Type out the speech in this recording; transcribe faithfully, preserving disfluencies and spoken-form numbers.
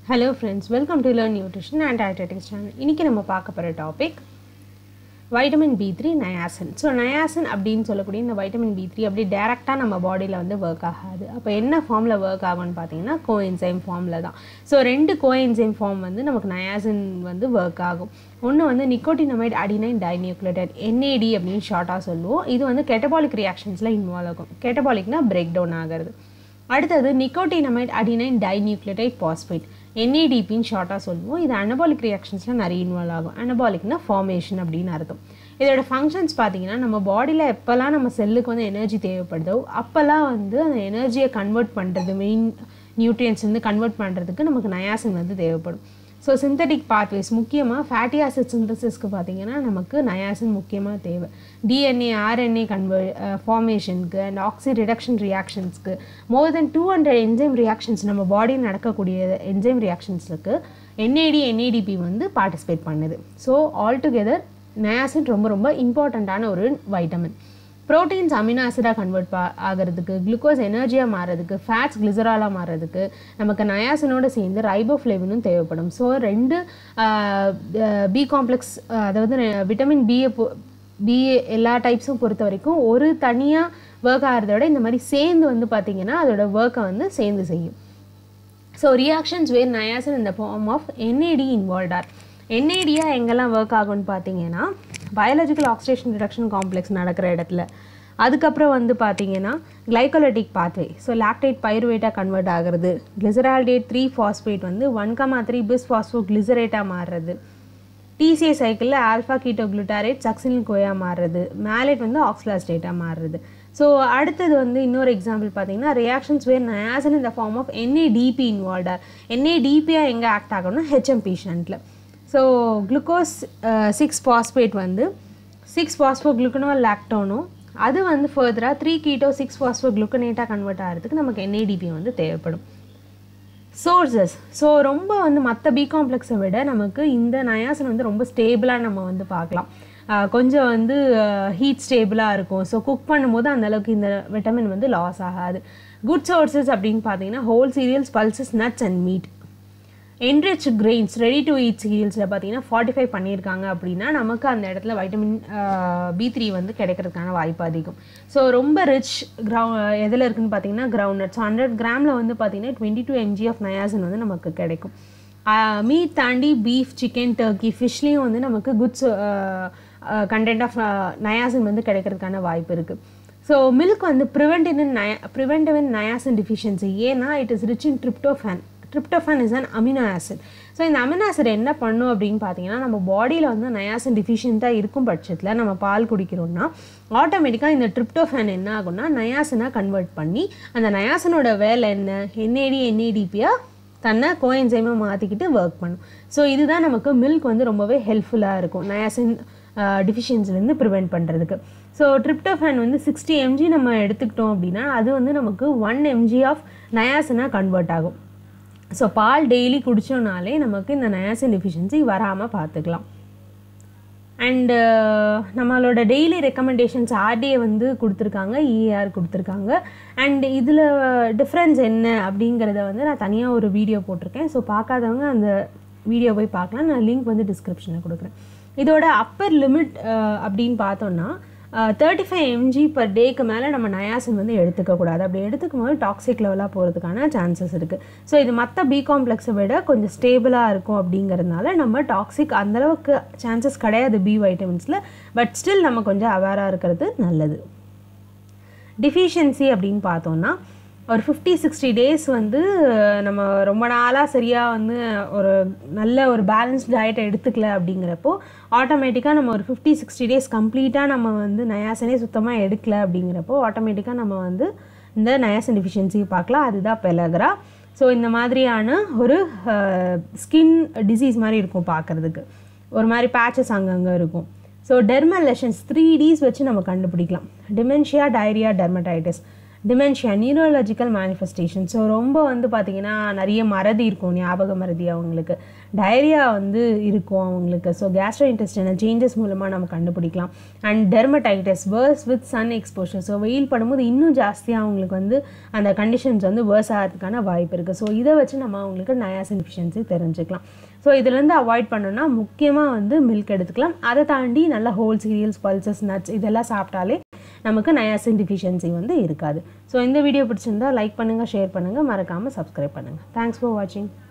Hello friends, welcome to Learn Nutrition and Dietetics channel. இன்னைக்கு நம்ம பார்க்க போற topic vitamin B three niacin. So niacin அப்படினு சொல்லக்கூடிய இந்த vitamin B three அப்படி டைரக்ட்டா நம்ம பாடியில வந்து வர்க் ஆகாது. அப்ப என்ன ஃபார்ம்ல வர்க் ஆகும்னு பாத்தீங்கன்னா கோஎன்சைம் ஃபார்ம்ல தான். So ரெண்டு கோஎன்சைம் ஃபார்ம் வந்து நமக்கு niacin வந்து வர்க் ஆகும். ஒன்னு வந்து nicotinamide adenine dinucleotide N A D அப்படினு ஷார்ட்டா சொல்லுவோம். இது வந்து கேட்டபாலிக் ரியாக்ஷன்ஸ்ல இன்வால்வ் ஆகும். கேட்டபாலிக்னா பிரேக் டவுன் ஆகிறது. அடுத்து nicotinamide adenine dinucleotide phosphate N A D ன்னு ஷார்ட்டா சொல்லுவோம். இது அனபாலிக் ரியாக்ஷன்ஸ்ல நிறைய இன்வால்வ் ஆகும். அனபாலிக்னா ஃபார்மேஷன் அப்படின்னு அர்த்தம். இதோட ஃபங்க்ஷன்ஸ் பார்த்தீங்கன்னா நம்ம பாடியில் எப்போல்லாம் நம்ம செல்லுக்கு வந்து எனர்ஜி தேவைப்படுதோ அப்போல்லாம் வந்து அந்த எனர்ஜியை கன்வெர்ட் பண்ணுறது மெயின் நியூட்ரியன்ஸ் வந்து கன்வெர்ட் பண்ணுறதுக்கு நமக்கு நயாசின் வந்து தேவைப்படும். ஸோ சிந்தட்டிக் பாத்வேஸ் முக்கியமாக ஃபேட்டி ஆசிட் சிந்தசிஸ்க்கு பார்த்தீங்கன்னா நமக்கு நயாசின் முக்கியமாக தேவை. டிஎன்ஏ ஆர்என்ஏ கன்வர் ஃபார்மேஷனுக்கு அண்ட் ஆக்சி ரிடக்ஷன் ரியாக்ஷன்ஸ்க்கு more than two hundred enzyme reactions நம்ம பாடியில் நடக்கக்கூடிய என்சைம் ரியாக்ஷன்ஸுக்கு N A D N A D P வந்து பார்ட்டிசிபேட் பண்ணுது. ஸோ ஆல் டுகெதர் நயாசின் ரொம்ப ரொம்ப இம்பார்ட்டண்ட்டான ஒரு வைட்டமின். ப்ரோட்டீன்ஸ் அமினோ ஆசிடாக கன்வெர்ட் ஆகிறதுக்கு, குளுக்கோஸ் எனர்ஜியாக மாறுறதுக்கு, ஃபேட்ஸ் கிளிசராலாக மாறுறதுக்கு நமக்கு நயாசினோடு சேர்ந்து ரைபோஃப்ளேவினும் தேவைப்படும். ஸோ ரெண்டு பி காம்ப்ளெக்ஸ் அதாவது விட்டமின் பியை பி எல்லா டைப்ஸும் பொறுத்த வரைக்கும் ஒரு தனியாக ஒர்க் ஆகிறத விட இந்த மாதிரி சேர்ந்து வந்து பார்த்திங்கன்னா அதோட ஒர்க்கை வந்து சேர்ந்து செய்யும். ஸோ ரியாக்ஷன்ஸ் வேர் நயாசின் இந்த form of N A D involve are. N A D எங்கெல்லாம் ஒர்க் ஆகும்னு பார்த்தீங்கன்னா பயாலஜிக்கல் ஆக்சிடேஷன் ரிடக்ஷன் காம்ப்ளெக்ஸ் நடக்கிற இடத்துல, அதுக்கப்புறம் வந்து பார்த்தீங்கன்னா கிளைகோலிட்டிக் பாத்வே, ஸோ லாக்டேட் பைருவேட்டாக கன்வெர்ட் ஆகிறது, கிளிசரால்டேட் த்ரீ ஃபாஸ்பேட் வந்து one comma three bis phospho கிளிசரேட்டாக மாறுறது, T C A சைக்கிளில் ஆல்ஃபா கீட்டோ குளுட்டாரேட் சக்சிலின் கோயாக மாறுறது, மேலேட் வந்து ஆக்ஸ்லாஸ்டேட்டாக மாறுறது. ஸோ அடுத்தது வந்து இன்னொரு எக்ஸாம்பிள் பார்த்தீங்கன்னா ரியாக்ஷன்ஸ் வேர் நயாசின் இந்த form of N A D P இன்வால்வ்டார். N A D P எங்கே ஆக்ட் ஆகணும்னா H M பேஷண்ட்டில். ஸோ குளுக்கோஸ் சிக்ஸ் ஃபாஸ்பேட் வந்து சிக்ஸ் ஃபாஸ்போ குளுக்கனோல் லாக்டோனும் அது வந்து ஃபர்தராக த்ரீ கீட்டோ சிக்ஸ் ஃபாஸ்போ குளுக்கனேட்டாக கன்வெர்ட் ஆகிறதுக்கு நமக்கு N A D P வந்து தேவைப்படும். சோர்ஸஸ், ஸோ ரொம்ப வந்து மற்ற பி காம்ப்ளெக்ஸை விட நமக்கு இந்த நயாசின் வந்து ரொம்ப ஸ்டேபிளாக நம்ம வந்து பார்க்கலாம். கொஞ்சம் வந்து ஹீட் ஸ்டேபிளாக இருக்கும். ஸோ குக் பண்ணும்போது அந்தளவுக்கு இந்த விட்டமின் வந்து லாஸ் ஆகாது. குட் சோர்ஸஸ் அப்படின்னு பார்த்தீங்கன்னா whole cereals, pulses, nuts and meat. Enrich grains, ready to eat சீரியல்ஸில் பார்த்தீங்கன்னா ஃபார்ட்டி ஃபைவ் பண்ணியிருக்காங்க அப்படின்னா நமக்கு அந்த இடத்துல வைட்டமின் பி த்ரீ வந்து கிடைக்கிறதுக்கான வாய்ப்பு அதிகம். ஸோ ரொம்ப ரிச் கிரவு எதில் இருக்குதுன்னு பார்த்தீங்கன்னா கிரவுண்ட் நட்ஸ். ஹண்ட்ரட் கிராமில் வந்து பார்த்தீங்கன்னா twenty two mg of niacin வந்து நமக்கு கிடைக்கும். மீட் தாண்டி பீஃப், சிக்கன், டர்க்கி, ஃபிஷ்லேயும் வந்து நமக்கு குட்ஸ் கண்டென்ட் ஆஃப் நயாசின் வந்து கிடைக்கிறதுக்கான வாய்ப்பு இருக்குது. ஸோ மில்க் வந்து ப்ரிவென்டிவ் இன் நய ப்ரிவென்டிவ் இன் நயாசின் டிஃபிஷியன்சி. ஏன்னா it is rich in tryptophan. Tryptophan is an amino acid. So இந்த அமினோ ஆசிட் என்ன பண்ணும் அப்படின்னு பார்த்தீங்கன்னா நம்ம பாடியில் வந்து நயாசின் டிஃபிஷியண்ட்டாக இருக்கும் பட்சத்தில் நம்ம பால் குடிக்கிறோம்னா ஆட்டோமேட்டிக்காக இந்த ட்ரிப்டோஃபான் என்ன ஆகும்னா நயாசினாக கன்வெர்ட் பண்ணி அந்த நயாசினோட வேலை என்ன N A D N A D P-யாக தன்னை கோஎன்சைமாக மாற்றிக்கிட்டு ஒர்க் பண்ணும். ஸோ இதுதான் நமக்கு மில்க் வந்து ரொம்பவே ஹெல்ப்ஃபுல்லாக இருக்கும் நயாசின் டிஃபிஷியன்சிலேருந்து ப்ரிவெண்ட் பண்ணுறதுக்கு. ஸோ ட்ரிப்டோஃபான் வந்து சிக்ஸ்டி எம்ஜி நம்ம எடுத்துக்கிட்டோம் அப்படின்னா அது வந்து நமக்கு ஒன் எம்ஜி ஆஃப் நயாசினாக கன்வெர்ட் ஆகும். ஸோ பால் டெய்லி குடித்தோம்னாலே நமக்கு இந்த நயாசின் டிஃபிஷியன்சி வராமல் பார்த்துக்கலாம். அண்டு நம்மளோட டெய்லி ரெக்கமெண்டேஷன்ஸ் R D A வந்து கொடுத்துருக்காங்க, E A R கொடுத்துருக்காங்க. அண்ட் இதில் டிஃப்ரென்ஸ் என்ன அப்படிங்கிறத வந்து நான் தனியாக ஒரு வீடியோ போட்டிருக்கேன். ஸோ பார்க்காதவங்க அந்த வீடியோ போய் பார்க்கலாம். நான் லிங்க் வந்து டிஸ்கிரிப்ஷனில் கொடுக்குறேன். இதோட அப்பர் லிமிட் அப்படின்னு பார்த்தோன்னா தேர்ட்டி ஃபைவ் எம்ஜி பர் டேக்கு மேலே நம்ம நயாசின் வந்து எடுத்துக்கக்கூடாது. அப்படி எடுத்துக்கும் போது டாக்ஸிக் லெவலாக போகிறதுக்கான சான்சஸ் இருக்குது. ஸோ இது மற்ற பி காம்ப்ளெக்ஸை விட கொஞ்சம் ஸ்டேபிளாக இருக்கும் அப்படிங்கிறதுனால நம்ம டாக்ஸிக் அந்தளவுக்கு சான்சஸ் கிடையாது பி வைட்டமின்ஸில். பட் ஸ்டில் நம்ம கொஞ்சம் அவேராக இருக்கிறது நல்லது. டிஃபிஷியன்சி அப்படின்னு பார்த்தோன்னா ஒரு ஃபிஃப்டி சிக்ஸ்டி டேஸ் வந்து நம்ம ரொம்ப நாளாக சரியாக வந்து ஒரு நல்ல ஒரு பேலன்ஸ்ட் டயட்டை எடுத்துக்கல அப்படிங்கிறப்போ ஆட்டோமேட்டிக்காக நம்ம ஒரு ஃபிஃப்டி சிக்ஸ்டி டேஸ் கம்ப்ளீட்டாக நம்ம வந்து நயாசினே சுத்தமாக எடுக்கல அப்படிங்கிறப்போ ஆட்டோமேட்டிக்காக நம்ம வந்து இந்த நயாசின் டிஃபிஷியன்சி பார்க்கலாம். அதுதான் பெலக்ரா. ஸோ இந்த மாதிரியான ஒரு ஸ்கின் டிசீஸ் மாதிரி இருக்கும் பார்க்குறதுக்கு. ஒரு மாதிரி பேச்சஸ் அங்கங்கே இருக்கும். So dermal lesions three Ds வச்சு நம்ம கண்டுபிடிக்கலாம். Dementia, diarrhoea, dermatitis. Dementia neurological manifestation. So ரொம்ப வந்து பார்த்திங்கன்னா நிறைய மறதி இருக்கும், ஞாபக மறதி அவங்களுக்கு. டயரியா வந்து இருக்கும் அவங்களுக்கு. ஸோ கேஸ்ட்ரோ இன்டெஸ்டைனல் சேஞ்சஸ் மூலமாக நம்ம கண்டுபிடிக்கலாம். And dermatitis worse with sun exposure. So வெயில் படும்போது இன்னும் ஜாஸ்தியாக அவங்களுக்கு வந்து அந்த கண்டிஷன்ஸ் வந்து வேர்ஸ் ஆகிறதுக்கான வாய்ப்பு இருக்குது. ஸோ இதை வச்சு நம்ம அவங்களுக்கு நயாசின் டெஃபிஷியன்சி தெரிஞ்சுக்கலாம். ஸோ இதுலேருந்து அவாய்ட் பண்ணோன்னா முக்கியமாக வந்து மில்க் எடுத்துக்கலாம். அதை தாண்டி நல்லா ஹோல் சீரியல்ஸ், பல்சஸ், நட்ஸ் இதெல்லாம் சாப்பிட்டாலே நமக்கு நயாசின் டெஃபிஷியன்சி வந்து இருக்காது. ஸோ இந்த வீடியோ பிடிச்சிருந்தா லைக் பண்ணுங்கள், ஷேர் பண்ணுங்கள், மறக்காமல் சப்ஸ்கிரைப் பண்ணுங்கள். தேங்க்ஸ் ஃபார் வாட்சிங்.